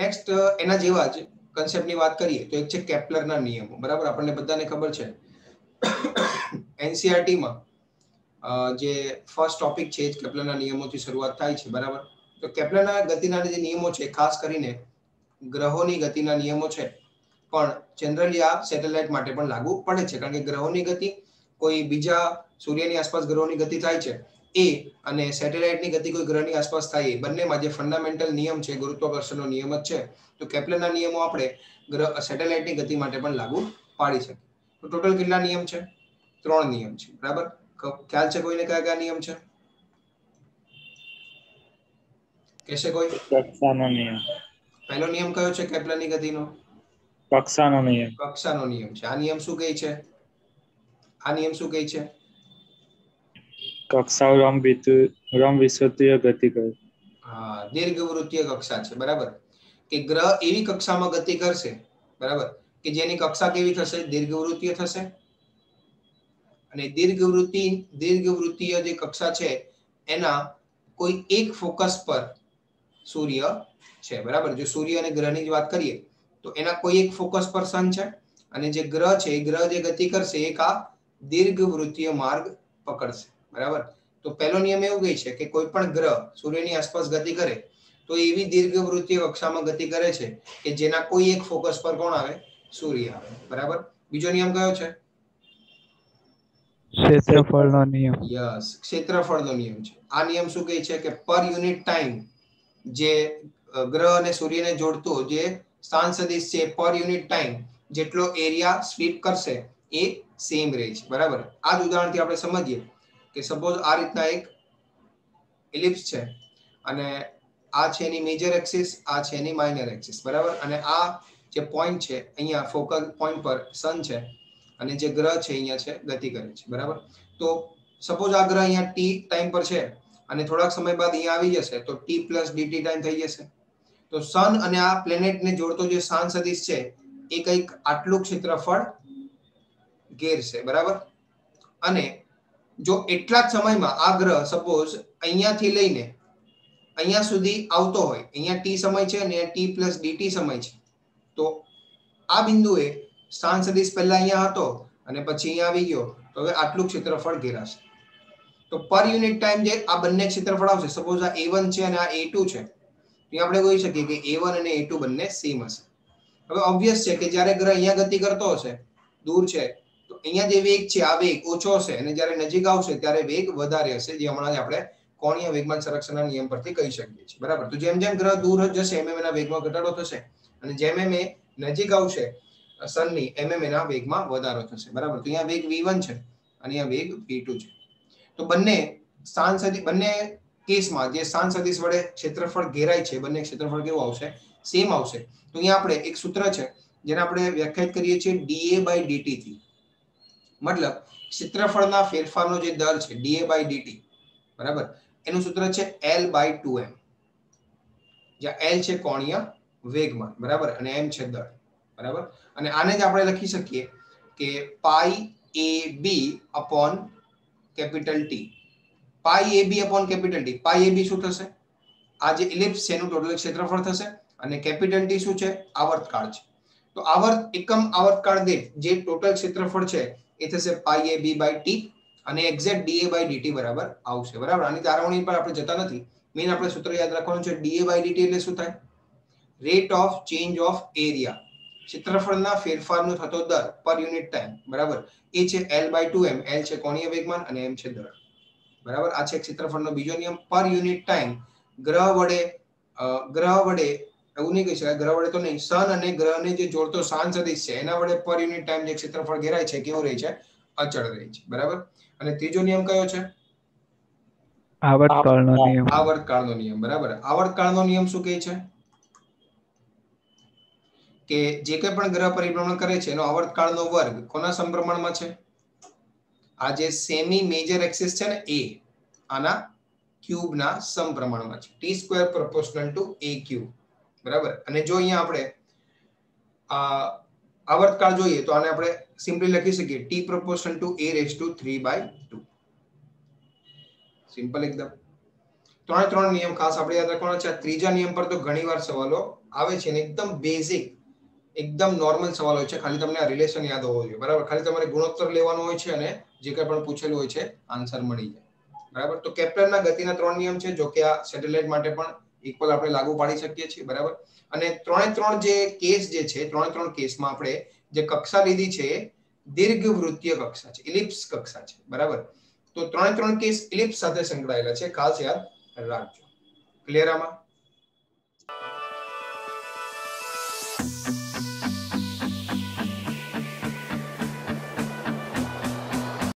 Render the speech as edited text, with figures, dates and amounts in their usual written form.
Next એના જેવા જ કન્સેપ્ટની વાત કરીએ તો એક છે કેપ્લરના નિયમો. બરાબર, આપણને બધાને ખબર છે એનસીઈઆરટી માં જે ફર્સ્ટ ટોપિક છે એ કેપ્લરના નિયમોથી શરૂઆત થાય છે. બરાબર, તો કેપ્લરના ગતિના જે નિયમો છે ખાસ કરીને ગ્રહોની ગતિના નિયમો છે, પણ જનરલી આ સેટેલાઇટ માટે પણ લાગુ પડે છે, કારણ કે ગ્રહોની ગતિ કોઈ બીજા સૂર્યની આસપાસ ગ્રહોની ગતિ થાય છે એ અને સેટેલાઇટની ગતિ કોઈ ગ્રહની આસપાસ થાય એ બંનેમાં જે ફંડામેન્ટલ નિયમ છે ગુરુત્વાકર્ષણનો નિયમ જ છે. તો કેપ્લરના નિયમો આપણે ગ્રહ સેટેલાઇટની ગતિ માટે પણ લાગુ પાડી શકીએ. તો ટોટલ કેટલા નિયમ છે? 3 નિયમ છે. બરાબર, ખ્યાલ છે કોઈને કયા કયા નિયમ છે? કહેશે કોઈ? કક્ષાનો નિયમ. પહેલો નિયમ કયો છે કેપ્લરની ગતિનો? કક્ષાનો નિયમ. કક્ષાનો નિયમ છે. આ નિયમ શું કહે છે? આ નિયમ શું કહે છે? કક્ષાઓ લંબવિષુવતીય ગતિ કરે. હા, દીર્ઘવૃત્તીય કક્ષા છે. બરાબર, કે ગ્રહ એવી કક્ષામાં ગતિ કરશે, બરાબર, કે જેની કક્ષા કેવી થશે? દીર્ઘવૃત્તીય થશે. અને દીર્ઘવૃત્તીય જે કક્ષા છે એના કોઈ એક ફોકસ પર સૂર્ય છે. બરાબર, જો સૂર્ય અને ગ્રહની જ વાત કરીએ તો એના કોઈ એક ફોકસ પર સન છે, અને જે ગ્રહ છે એ ગ્રહ જે ગતિ કરશે એક આ દીર્ઘવૃત્તીય માર્ગ પકડશે. બરાબર, તો પહેલો નિયમ એવું કહે છે કે કોઈ પણ ગ્રહ સૂર્યની આસપાસ ગતિ કરે તો એવી દીર્ઘવૃત્તીય કક્ષામાં ગતિ કરે છે કે જેના કોઈ એક ફોકસ પર કોણ આવે? સૂર્ય આવે. બરાબર, બીજો નિયમ કયો છે? ક્ષેત્રફળનો નિયમ. યસ, ક્ષેત્રફળનો નિયમ છે. આ નિયમ શું કહે છે કે પર યુનિટ ટાઈમ જે ગ્રહ અને સૂર્યને જોડતો જે સ્થાન સદિશ છે પર યુનિટ ટાઈમ જેટલો એરિયા સ્વીપ કરશે એ સેમ રહે છે. બરાબર, આ જ ઉદાહરણથી આપણે સમજીએ કે સપોઝ આ રીતના એક એલિપ્સ છે અને આ છે એની મેજર એક્સિસ, આ છે એની માઇનર એક્સિસ. બરાબર, અને આ જે પોઈન્ટ છે અહીંયા ફોકલ પોઈન્ટ પર સન છે અને જે ગ્રહ છે અહીંયા છે ગતિ કરે છે. બરાબર, તો સપોઝ આ ગ્રહ અહીંયા t ટાઈમ પર છે અને થોડાક સમય બાદ અહીંયા આવી જશે તો t + dt ટાઈમ થઈ જશે. તો સન અને આ પ્લેનેટને જોડતો જે સ્થાન સદિશ છે એ કંઈક આટલું ક્ષેત્રફળ ઘેરશે. બરાબર, અને જો એટલા જ સમયમાં આ ગ્રહ સપોઝ અહીંયાથી લઈને અહીંયા સુધી આવતો હોય, અહીંયા t સમય છે અને t + dt સમય છે, તો આ બિંદુએ સ્થાન સદિશ પહેલા અહીંયા હતો અને પછી અહીંયા આવી ગયો તો હવે આટલું ક્ષેત્રફળ ઘેરાશે. તો પર યુનિટ ટાઈમ જે આ બંને ક્ષેત્રફળ આવશે, સપોઝ આ a1 છે અને આ a2 છે, તો આપણે કહી શકીએ કે a1 અને a2 બંને સેમ હશે. હવે ઓબ્વિયસ છે કે જ્યારે ગ્રહ અહીંયા ગતિ કરતો હશે, દૂર છે, તો અહીંયા જે વેગ છે આ વેગ ઓછો હશે અને જ્યારે નજીક આવશે ત્યારે વેગ વધારે હશે, જે હમણાં જ આપણે કોણીય વેગમાન સંરક્ષણના નિયમ પરથી કહી શકીએ છીએ. બરાબર, તો જેમ જેમ ગ્રહ દૂર જશે એમ એના વેગમાં ઘટાડો થશે અને જેમ એમ એ નજીક આવશે સનની એમ એના વેગમાં વધારો થશે. બરાબર, તો અહીંયા વેગ v1 છે અને અહીંયા વેગ v2 છે. તો બંને કેસમાં જે સ્થાન સદિશ વડે ક્ષેત્રફળ ઘેરાય છે, બંને ક્ષેત્રફળ કેવું આવશે? સેમ આવશે. તો અહીંયા આપણે એક સૂત્ર છે જેને આપણે વ્યાખ્યાયિત કરીએ છીએ dA/dt થી. મતલબ ક્ષેત્રફળના ફેરફારનો જે દર છે dA/dt, બરાબર, એનું સૂત્ર છે L/2m, જ્યાં L છે કોણીય વેગમાન, બરાબર, અને m છે દળ. બરાબર, અને આને જ આપણે લખી શકીએ કે πAB/T. πAB/T. πAB શું થશે? આ જે ઇલિપ્સ છે એનું ટોટલ ક્ષેત્રફળ થશે અને કેપિટલ T શું છે? આવર્તકાળ છે. તો એકમ આવર્તકાળ દીઠ જે ટોટલ ક્ષેત્રફળ છે એ થશે πAB/T અને એક્ઝેક્ટ dA/dt બરાબર આવશે. બરાબર, આની તારવણી પર આપણે જતા નથી. મેઈન આપણે સૂત્ર યાદ રાખવાનું છે. dA/dt એટલે શું થાય? Rate of change of area, ક્ષેત્રફળના ફેરફારનો થતો દર પર યુનિટ ટાઈમ. બરાબર, એ છે L/2m. L છે કોણીય વેગમાન અને m છે દળ. બરાબર, આ છે ક્ષેત્રફળનો બીજો નિયમ. પર યુનિટ ટાઈમ ગ્રહ વડે એવું નહીં કહી શકાય, ગ્રહ વડે તો નહીં, સન અને ગ્રહને જે જોડતો સ્થાન સદિશ છે એના વડે પર યુનિટ ટાઈમ જે ક્ષેત્રફળ ઘેરાય છે કેવું રહે છે? અચળ રહે છે. બરાબર, અને ત્રીજો નિયમ કયો છે? આવર્તકાળનો નિયમ. આવર્તકાળનો નિયમ. બરાબર, આવર્તકાળનો નિયમ શું કહે છે? કે જે કંઈ પણ ગ્રહ પરિભ્રમણ કરે છે એનો આવર્તકાળનો વર્ગ કોના સમપ્રમાણમાં છે? આ જે સેમી મેજર એક્સિસ છે ને એ આના ક્યુબના સમપ્રમાણમાં છે. t² = a³. બરાબર, અને જો અહીંયા આપણે આવર્તકાળ જોઈએ તો આને આપણે સિમ્પલી લખી શકીએ t = a⁵ (3/2). સિમ્પલ એકદમ. ત્રણ નિયમ ખાસ આપણે યાદ રાખવાના છે. ત્રીજા નિયમ પર તો ઘણીવાર સવાલો આવે છે ને એકદમ બેઝિક એકદમ નોર્મલ સવાલ હોય છે. ખાલી તમને આ રિલેશન યાદ હોવો જોઈએ, બરાબર. ખાલી તમારે ગુણોત્તર લેવાનો હોય છે અને જે કંઈ પણ પૂછેલું હોય છે આન્સર મળી જાય, બરાબર. તો કેપ્લરના ગતિના 3 નિયમ છે, જો કે આ સેટેલાઇટ માટે પણ ઇક્વલ આપણે લાગુ પાડી શકીએ છીએ, બરાબર. અને 3 જે કેસ જે છે 3 કેસમાં આપણે જે કક્ષા લીધી છે દીર્ઘવૃત્તીય કક્ષા છે, ઇલિપ્સ કક્ષા છે, બરાબર. તો 3 કેસ ઇલિપ્સ સાથે સંકળાયેલા છે, ખાસ યાદ રાખજો. ક્લિયર આમાં?